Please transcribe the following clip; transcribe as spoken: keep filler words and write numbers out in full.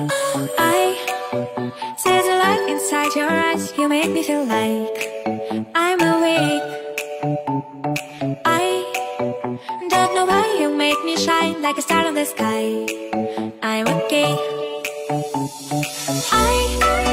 I see the light inside your eyes. You make me feel like I'm awake. I don't know why you make me shine like a star in the sky. I'm okay. I